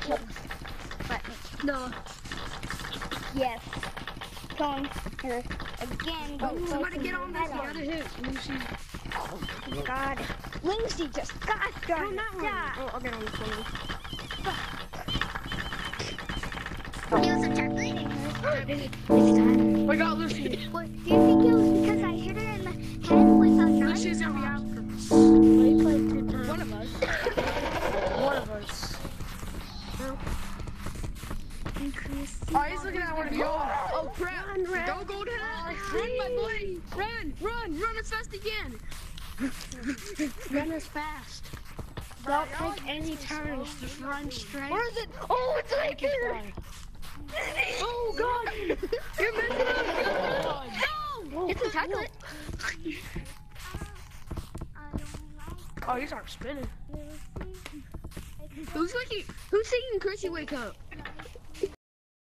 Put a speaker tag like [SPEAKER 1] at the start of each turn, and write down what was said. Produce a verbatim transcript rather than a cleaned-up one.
[SPEAKER 1] But
[SPEAKER 2] No.
[SPEAKER 1] yes. Killing her again. Go,
[SPEAKER 2] Oh,
[SPEAKER 1] go
[SPEAKER 2] somebody
[SPEAKER 1] to
[SPEAKER 2] get
[SPEAKER 1] her
[SPEAKER 2] on
[SPEAKER 1] head
[SPEAKER 2] this. You gotta hit Lucy.
[SPEAKER 1] Oh, God. Lucy just got
[SPEAKER 2] No,
[SPEAKER 1] done.
[SPEAKER 2] not one. Oh, I'll get on this one.
[SPEAKER 1] It was a chocolate.
[SPEAKER 2] It's time. I got Lucy.
[SPEAKER 1] What, do you think it was because I hit her in the head with a knife?
[SPEAKER 2] Lucy's gonna be after us.
[SPEAKER 3] We played two times.
[SPEAKER 2] One of us.
[SPEAKER 3] One of us.
[SPEAKER 2] Oh, he's looking at one of you. Oh, crap.
[SPEAKER 3] Run, run.
[SPEAKER 2] Don't go to that. Run, my boy. Run, run, run as fast as you can.
[SPEAKER 3] Run as fast. Don't take any turns. Just run straight.
[SPEAKER 2] Where is it? Oh, it's right there. Oh, God. You're messing up. No.
[SPEAKER 1] It's a chocolate.
[SPEAKER 2] Oh, you start spinning. Who's like, who's singing Chrissy Wake Up?